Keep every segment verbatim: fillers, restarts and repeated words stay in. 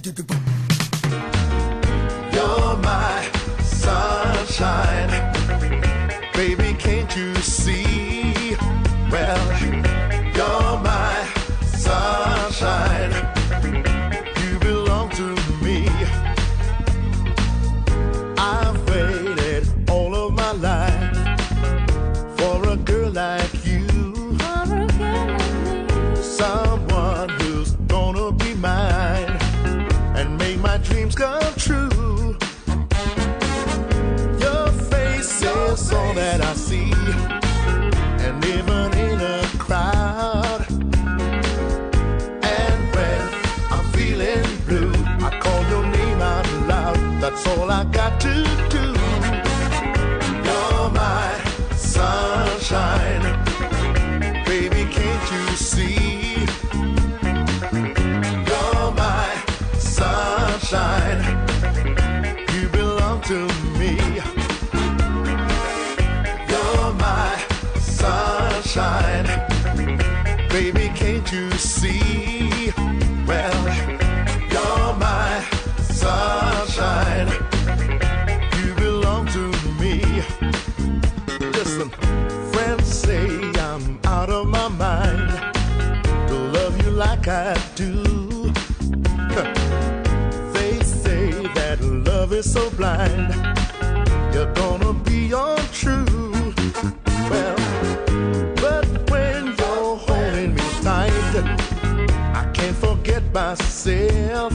You're my sunshine, baby, can't you see? Well, you're my sunshine, you belong to me. I've waited all of my life for a girl like you, For a girl like me. someone who's gonna be mine and make my dreams come true. Your face is all that I see, and even in a crowd. And when I'm feeling blue, I call your name out loud. That's all I got to do. You're my sunshine, baby, can't you see? You're my sunshine, you belong to me. You're my sunshine, baby, can't you see? Well, you're my sunshine, you belong to me. Listen, friends say I'm out of my mind to love you like I do. They say that love is so blind, you're gonna be untrue. Well, but when you're holding me tight, I can't forget myself.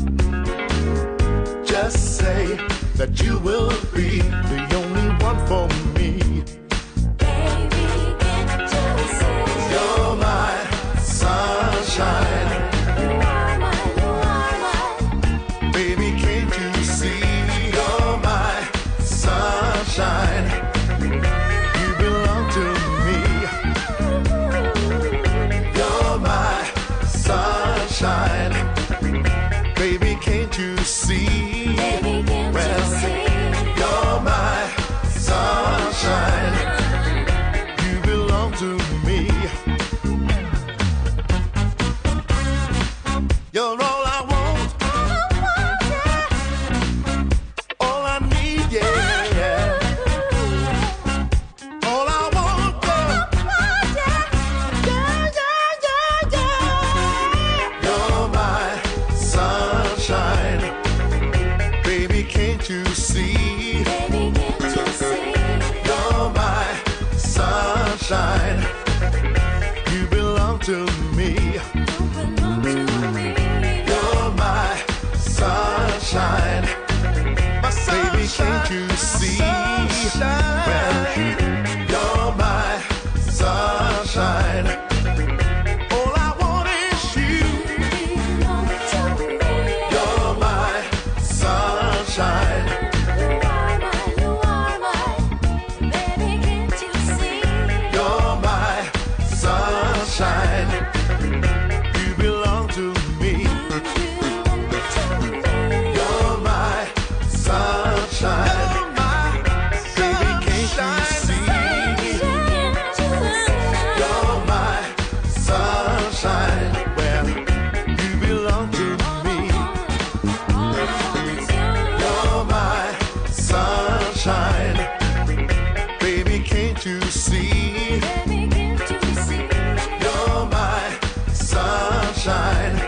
Just say that you will be the only one for me. Baby, can't you see? You're my sunshine, You are my, you are my. baby, can't you see? You're my sunshine, you belong to me. You're my sunshine, baby, can't you see? Baby, can't Well, you see? you're my sunshine, you belong to me. You're all I want, all I need, yeah, yeah. All I want, girl. You're my sunshine, baby, can't you see? Baby, can't you see? You're my sunshine, you belong to me. You belong to me. You're my sunshine, baby, can't you see? Well, you're my sunshine, all I want is you. You belong to me. You're my sunshine, You are my, you are my. Baby, can't you see? you're my sunshine, you belong to me. You're my sunshine, baby, can't you see? You're my sunshine, well, you belong to me. You're my sunshine, baby, can't you see? You're my sunshine,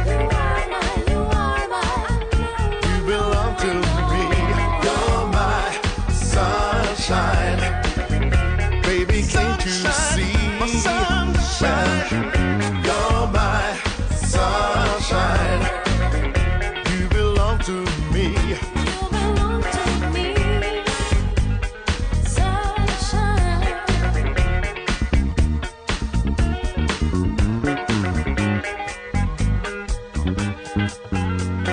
you belong to me. You're my sunshine, baby, can't you see? Well, you're my sunshine, you belong to me. Sunshine.